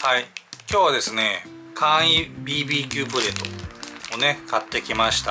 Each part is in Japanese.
はい、今日はですね、簡易 BBQ プレートをね買ってきました。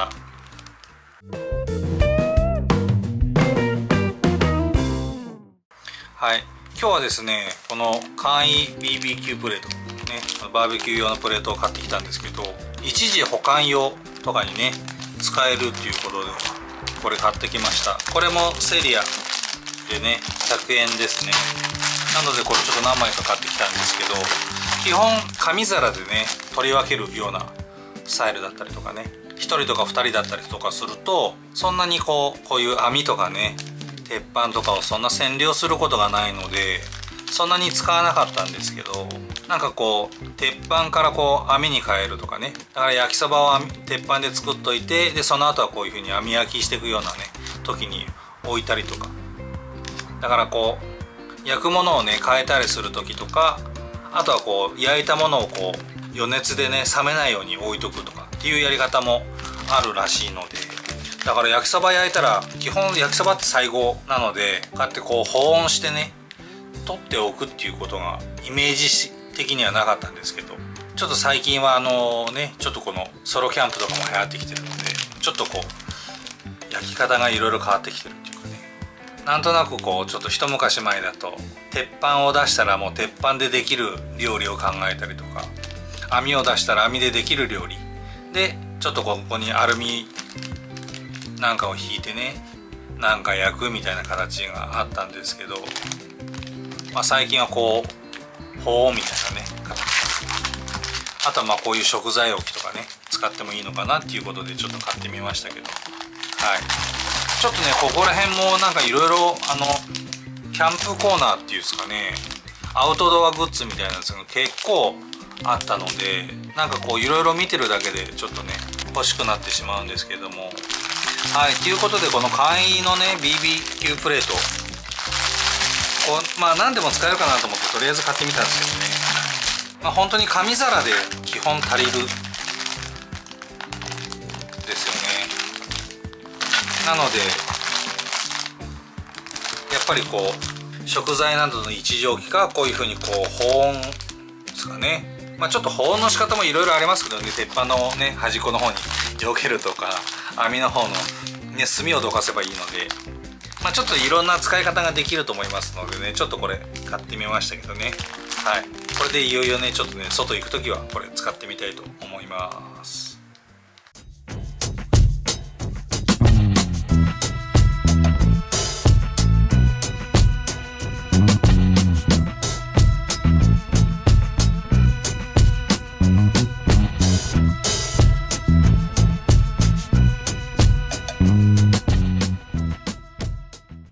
はい、今日はですね、この簡易 BBQ プレートね、バーベキュー用のプレートを買ってきたんですけど、一時保管用とかにね使えるっていうことでこれ買ってきました。これもセリアでね100円ですね。なのでこれちょっと何枚か買ってきたんですけど、基本紙皿でね取り分けるようなスタイルだったりとかね、1人とか2人だったりとかすると、そんなにこういう網とかね鉄板とかをそんな占領することがないので、そんなに使わなかったんですけど、なんかこう鉄板からこう網に変えるとかね、だから焼きそばを鉄板で作っといて、でその後はこういう風に網焼きしていくようなね時に置いたりとか、だからこう焼くものをね変えたりする時とか、あとはこう焼いたものをこう余熱でね冷めないように置いとくとかっていうやり方もあるらしいので、だから焼きそば焼いたら基本焼きそばって最後なので、こうやってこう保温してね取っておくっていうことがイメージ的にはなかったんですけど、ちょっと最近はちょっとこのソロキャンプとかも流行ってきてるので、ちょっとこう焼き方がいろいろ変わってきてるっていうかね、なんとなくこうちょっと一昔前だと鉄板を出したらもう鉄板でできる料理を考えたりとか、網を出したら網でできる料理で、ちょっとここにアルミなんかを引いてねなんか焼くみたいな形があったんですけど、最近はこう保温みたいなね形、あとはこういう食材置きとかね使ってもいいのかなっていうことでちょっと買ってみましたけど、はい、ちょっとねここら辺もなんかいろいろキャンプコーナーっていうんですかね、アウトドアグッズみたいなやつが結構あったので、なんかこういろいろ見てるだけでちょっとね欲しくなってしまうんですけども、はい、ということでこの簡易のね BBQ プレート、何でも使えるかなと思ってとりあえず買ってみたんですけどね、本当に紙皿で基本足りるですよね。なのでやっぱりこう食材などの一時置きか、こういうふうにこう保温ですかね、ちょっと保温の仕方もいろいろありますけどね、鉄板のね端っこの方に避けるとか、網の方のね炭をどかせばいいので、ちょっといろんな使い方ができると思いますのでね、ちょっとこれ買ってみましたけどね。はい、これでいよいよねちょっとね外行く時はこれ使ってみたいと思います。